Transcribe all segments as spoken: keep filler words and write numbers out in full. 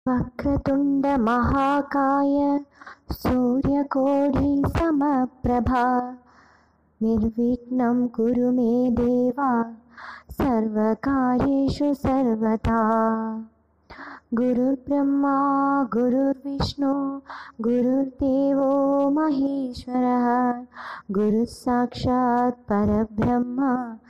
वक्रतुंड महाकाय सूर्यकोटि समप्रभा निर्विघ्नं कुरु मे देवा सर्वकार्येषु सर्वदा। गुरुर्ब्रह्मा गुरुर्विष्णु गुरुर्देवो महेश्वरः गुरुः साक्षात् परब्रह्म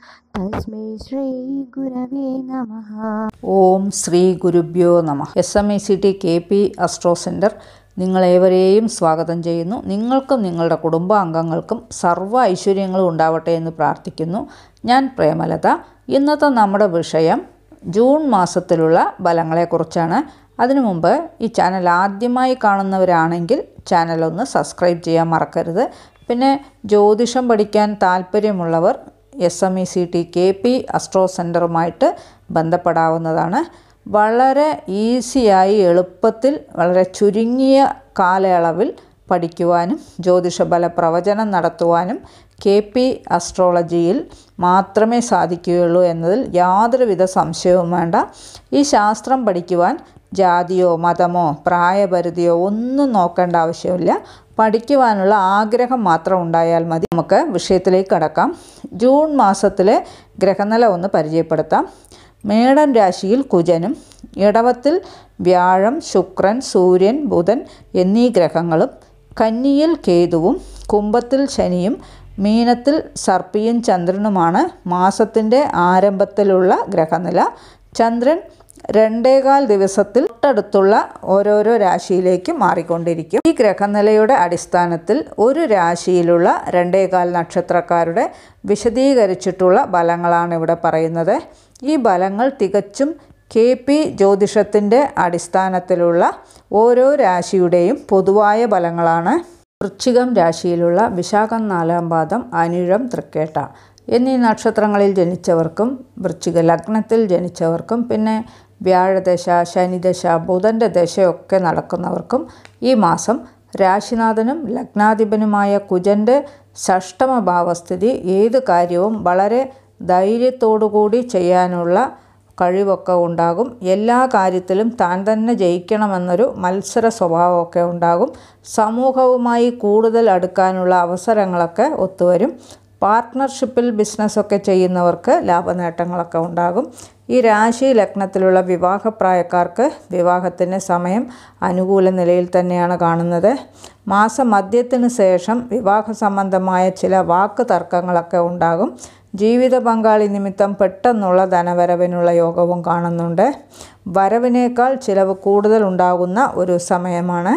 तस्मै श्री गुरवे नमः। ഓം ശ്രീ ഗുരുഭ്യോ നമഃ. S M I C T K P astro centre നിങ്ങളേവരെയും സ്വാഗതം ചെയ്യുന്നു. നിങ്ങൾക്കും നിങ്ങളുടെ കുടുംബാംഗങ്ങൾക്കും സർവ്വ ഐശ്വര്യങ്ങളും ഉണ്ടാവട്ടെ എന്ന് പ്രാർത്ഥിക്കുന്നു. ഞാൻ പ്രേമലത. ഇന്നത്തെ നമ്മുടെ വിഷയം ജൂൺ മാസത്തിലുള്ള ഫലങ്ങളെക്കുറിച്ചാണ്. അതിനു മുമ്പ് ഈ ചാനൽ ആദ്യമായി കാണുന്നവരാണെങ്കിൽ ചാനലൊന്ന് സബ്സ്ക്രൈബ് ചെയ്യാൻ മറക്കരുത്. പിന്നെ ജ്യോതിഷം പഠിക്കാൻ താല്പര്യമുള്ളവർ S M E C T K P astro സെൻറ്ററുമായിട്ട് ബന്ധപ്പെടാവുന്നതാണ്. വളരെ ഈസിയായി എളുപ്പത്തിൽ വളരെ ചുരുങ്ങിയ കാലയളവിൽ പഠിക്കുവാനും ജ്യോതിഷഫല പ്രവചനം നടത്തുവാനും കെ പി അസ്ട്രോളജിയിൽ മാത്രമേ സാധിക്കുകയുള്ളൂ എന്നതിൽ യാതൊരുവിധ സംശയവും വേണ്ട. ഈ ശാസ്ത്രം പഠിക്കുവാൻ ജാതിയോ മതമോ പ്രായപരിധിയോ ഒന്നും നോക്കേണ്ട ആവശ്യമില്ല. പഠിക്കുവാനുള്ള ആഗ്രഹം മാത്രം ഉണ്ടായാൽ മതി. നമുക്ക് വിഷയത്തിലേക്ക് കടക്കാം. ജൂൺ മാസത്തിലെ ഗ്രഹനില ഒന്ന് പരിചയപ്പെടുത്താം. മേടൻ രാശിയിൽ കുജനും ഇടവത്തിൽ വ്യാഴം, ശുക്രൻ, സൂര്യൻ, ബുധൻ എന്നീ ഗ്രഹങ്ങളും, കന്നിയിൽ കേതുവും, കുംഭത്തിൽ ശനിയും, മീനത്തിൽ സർപ്പിയും ചന്ദ്രനുമാണ് മാസത്തിൻ്റെ ആരംഭത്തിലുള്ള ഗ്രഹനില. ചന്ദ്രൻ രണ്ടേകാൽ ദിവസത്തിൽ തൊട്ടടുത്തുള്ള ഓരോരോ രാശിയിലേക്ക് മാറിക്കൊണ്ടിരിക്കും. ഈ ഗ്രഹനിലയുടെ അടിസ്ഥാനത്തിൽ ഒരു രാശിയിലുള്ള രണ്ടേകാൽ നക്ഷത്രക്കാരുടെ വിശദീകരിച്ചിട്ടുള്ള ഫലങ്ങളാണ് ഇവിടെ പറയുന്നത്. ഈ ഫലങ്ങൾ തികച്ചും കെ പി ജ്യോതിഷത്തിൻ്റെ അടിസ്ഥാനത്തിലുള്ള ഓരോ രാശിയുടെയും പൊതുവായ ഫലങ്ങളാണ്. വൃശ്ചികം രാശിയിലുള്ള വിശാഖം നാലാം പാദം, അനിഴം, തൃക്കേട്ട എന്നീ നക്ഷത്രങ്ങളിൽ ജനിച്ചവർക്കും വൃശ്ചിക ലഗ്നത്തിൽ ജനിച്ചവർക്കും പിന്നെ വ്യാഴദശ, ശനിദശ, ബുധൻ്റെ ദശയൊക്കെ നടക്കുന്നവർക്കും ഈ മാസം രാശിനാഥനും ലഗ്നാധിപനുമായ കുജൻ്റെ ഷഷ്ടമ ഭാവസ്ഥിതി ഏത് കാര്യവും വളരെ ധൈര്യത്തോടുകൂടി ചെയ്യാനുള്ള കഴിവൊക്കെ ഉണ്ടാകും. എല്ലാ കാര്യത്തിലും താൻ തന്നെ ജയിക്കണമെന്നൊരു മത്സര സ്വഭാവമൊക്കെ ഉണ്ടാകും. സമൂഹവുമായി കൂടുതൽ അടുക്കാനുള്ള അവസരങ്ങളൊക്കെ ഒത്തുവരും. പാർട്ട്ണർഷിപ്പിൽ ബിസിനസ്സൊക്കെ ചെയ്യുന്നവർക്ക് ലാഭനേട്ടങ്ങളൊക്കെ ഉണ്ടാകും. ഈ രാശി ലഗ്നത്തിലുള്ള വിവാഹപ്രായക്കാർക്ക് വിവാഹത്തിന് സമയം അനുകൂല നിലയിൽ തന്നെയാണ് കാണുന്നത്. മാസമധ്യത്തിന് ശേഷം വിവാഹ സംബന്ധമായ ചില വാക്ക് തർക്കങ്ങളൊക്കെ ഉണ്ടാകും. ജീവിത പങ്കാളി നിമിത്തം പെട്ടെന്നുള്ള ധനവരവിനുള്ള യോഗവും കാണുന്നുണ്ട്. വരവിനേക്കാൾ ചിലവ് കൂടുതൽ ഉണ്ടാകുന്ന ഒരു സമയമാണ്.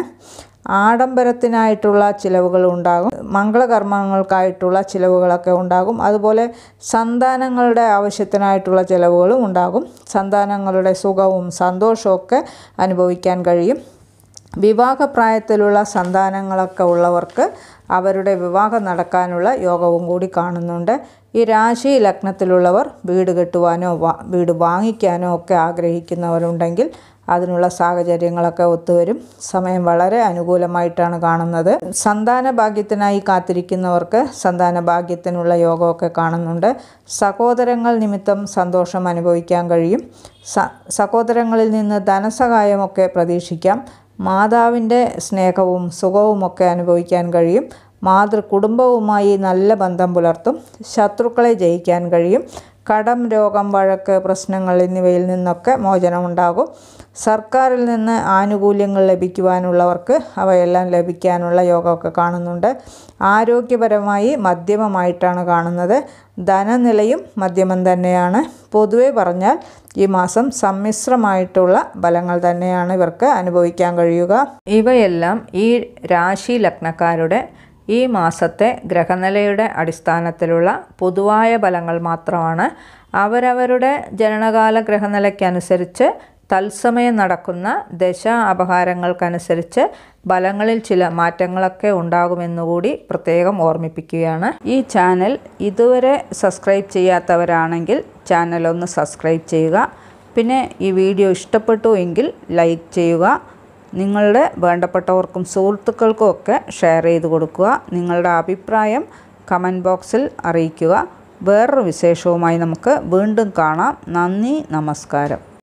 ആഡംബരത്തിനായിട്ടുള്ള ചിലവുകൾ ഉണ്ടാകും. മംഗളകർമ്മങ്ങൾക്കായിട്ടുള്ള ചിലവുകളൊക്കെ ഉണ്ടാകും. അതുപോലെ സന്താനങ്ങളുടെ ആവശ്യത്തിനായിട്ടുള്ള ചിലവുകളും ഉണ്ടാകും. സന്താനങ്ങളുടെ സുഖവും സന്തോഷമൊക്കെ അനുഭവിക്കാൻ കഴിയും. വിവാഹപ്രായത്തിലുള്ള സന്താനങ്ങളൊക്കെ ഉള്ളവർക്ക് അവരുടെ വിവാഹം നടക്കാനുള്ള യോഗവും കൂടി കാണുന്നുണ്ട്. ഈ രാശി ലഗ്നത്തിലുള്ളവർ വീട് കെട്ടുവാനോ വീട് വാങ്ങിക്കാനോ ഒക്കെ ആഗ്രഹിക്കുന്നവരുണ്ടെങ്കിൽ അതിനുള്ള സാഹചര്യങ്ങളൊക്കെ ഒത്തുവരും. സമയം വളരെ അനുകൂലമായിട്ടാണ് കാണുന്നത്. സന്താന ഭാഗ്യത്തിനായി കാത്തിരിക്കുന്നവർക്ക് സന്താന ഭാഗ്യത്തിനുള്ള യോഗമൊക്കെ കാണുന്നുണ്ട്. സഹോദരങ്ങൾ നിമിത്തം സന്തോഷം അനുഭവിക്കാൻ കഴിയും. സ സഹോദരങ്ങളിൽ നിന്ന് ധനസഹായമൊക്കെ പ്രതീക്ഷിക്കാം. മാതാവിൻ്റെ സ്നേഹവും സുഖവുമൊക്കെ അനുഭവിക്കാൻ കഴിയും. മാതൃ കുടുംബവുമായി നല്ല ബന്ധം പുലർത്തും. ശത്രുക്കളെ ജയിക്കാൻ കഴിയും. കടം, രോഗം, വഴക്ക്, പ്രശ്നങ്ങൾ എന്നിവയിൽ നിന്നൊക്കെ മോചനമുണ്ടാകും. സർക്കാരിൽ നിന്ന് ആനുകൂല്യങ്ങൾ ലഭിക്കുവാനുള്ളവർക്ക് അവയെല്ലാം ലഭിക്കാനുള്ള യോഗമൊക്കെ കാണുന്നുണ്ട്. ആരോഗ്യപരമായി മധ്യമമായിട്ടാണ് കാണുന്നത്. ധനനിലയും മധ്യമം തന്നെയാണ്. പൊതുവെ പറഞ്ഞാൽ ഈ മാസം സമ്മിശ്രമായിട്ടുള്ള ഫലങ്ങൾ തന്നെയാണ് ഇവർക്ക് അനുഭവിക്കാൻ കഴിയുക. ഇവയെല്ലാം ഈ രാശി ലഗ്നക്കാരുടെ ഈ മാസത്തെ ഗ്രഹനിലയുടെ അടിസ്ഥാനത്തിലുള്ള പൊതുവായ ഫലങ്ങൾ മാത്രമാണ്. അവരവരുടെ ജനനകാല ഗ്രഹനിലയ്ക്കനുസരിച്ച് തത്സമയം നടക്കുന്ന ദശ അപഹാരങ്ങൾക്കനുസരിച്ച് ഫലങ്ങളിൽ ചില മാറ്റങ്ങളൊക്കെ ഉണ്ടാകുമെന്നുകൂടി പ്രത്യേകം ഓർമ്മിപ്പിക്കുകയാണ്. ഈ ചാനൽ ഇതുവരെ സബ്സ്ക്രൈബ് ചെയ്യാത്തവരാണെങ്കിൽ ചാനലൊന്ന് സബ്സ്ക്രൈബ് ചെയ്യുക. പിന്നെ ഈ വീഡിയോ ഇഷ്ടപ്പെട്ടു എങ്കിൽ ലൈക്ക് ചെയ്യുക. നിങ്ങളുടെ വേണ്ടപ്പെട്ടവർക്കും സുഹൃത്തുക്കൾക്കും ഒക്കെ ഷെയർ ചെയ്ത് കൊടുക്കുക. നിങ്ങളുടെ അഭിപ്രായം കമൻറ്റ് ബോക്സിൽ അറിയിക്കുക. വേറൊരു വിശേഷവുമായി നമുക്ക് വീണ്ടും കാണാം. നന്ദി, നമസ്കാരം.